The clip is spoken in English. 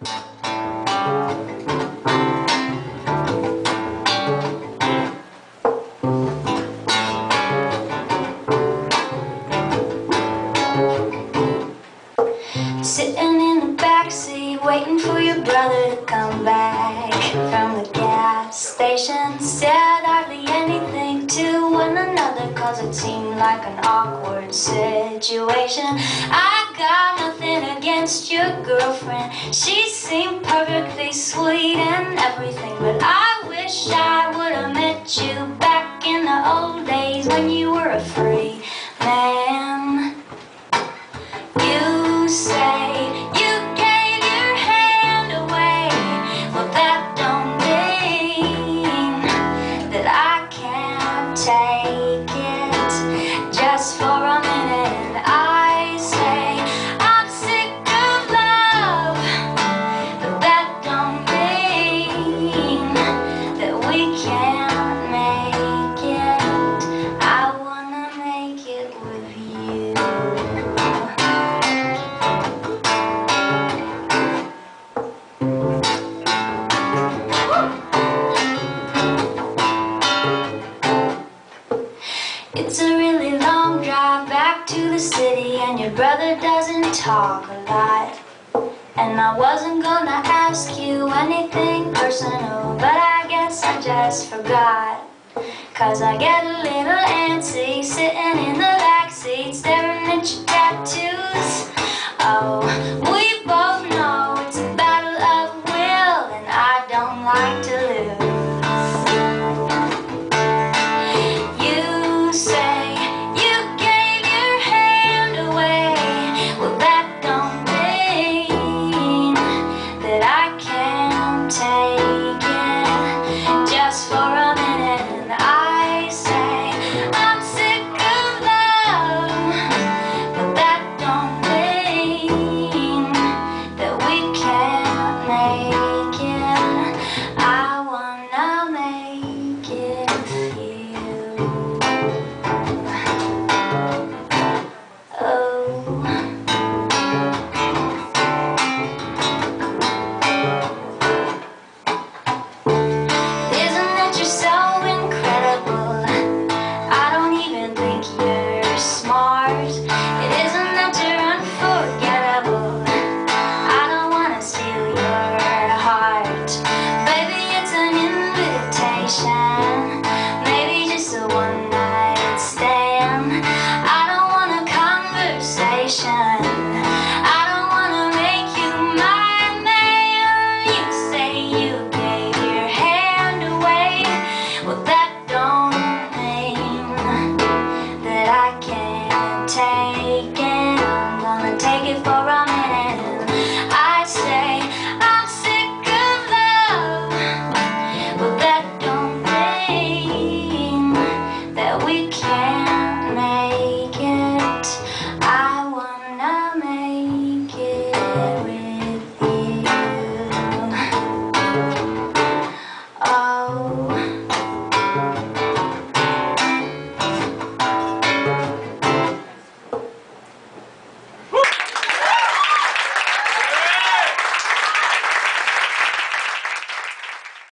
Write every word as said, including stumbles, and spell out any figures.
Sitting in the backseat, waiting for your brother to come back from the gas station. Said hardly anything to one another, cause it seemed like an awkward situation. I got nothing against your girlfriend, she seemed perfectly sweet and everything, but I wish I would have met you back in the old days when you were a free man. You say you gave your hand away, well that don't mean that I can't take it just for a minute. And I say I'm sick of love, but that don't mean that we can't make it. I wanna make it with you. It's a really long drive back to the city, and your brother doesn't talk a lot. And I wasn't gonna ask you anything personal, but I guess I just forgot. Cause I get a little antsy sitting in the backseat staring at your tattoos. Oh, we both know it's a battle of will, and I don't like to lose. You say you gave your hand away, well that don't mean that I can't take it just for a minute. And I say I'm sick of love, but that don't mean that we can't make it. I wanna make it with you. Oh, isn't that you're so incredible? I don't even think you're smart. It isn't that you're unforgettable. I don't wanna steal your heart. Baby, it's an invitation, maybe just a one night stand. I don't want a conversation, I don't wanna make you my man. You say you gave your hand away, well that don't mean that I can't take it. I'm gonna take it for a